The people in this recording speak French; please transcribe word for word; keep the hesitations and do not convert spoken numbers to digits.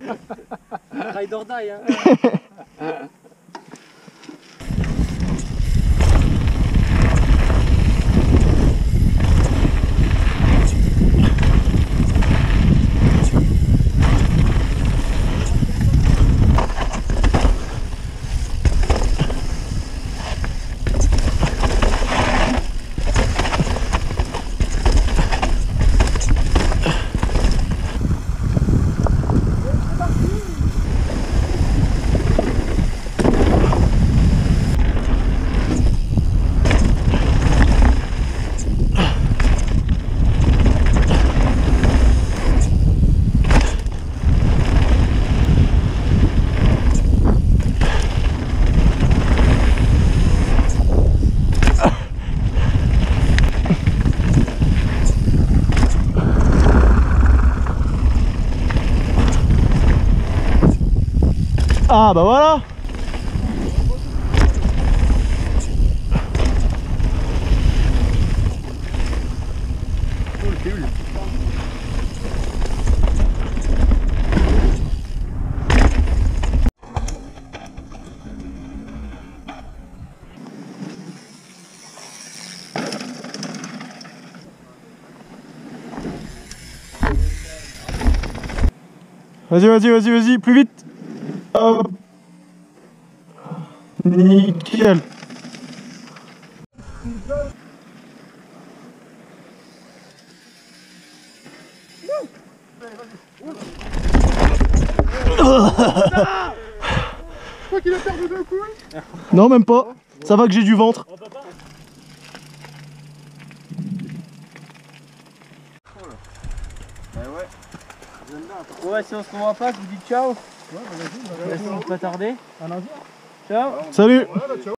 Ride or die, hein. Ah bah voilà. Vas-y, vas-y, vas-y, vas-y, plus vite. Hop. Nickel. Quoi qu'il a perdu deux couilles? Non, même pas. Ça va que j'ai du ventre. Ouais, si on se revoit pas, je vous dis ciao. Ouais, bah vas-y, bah, Merci de pas tarder. à lundi. Ciao. Salut. Voilà, ciao.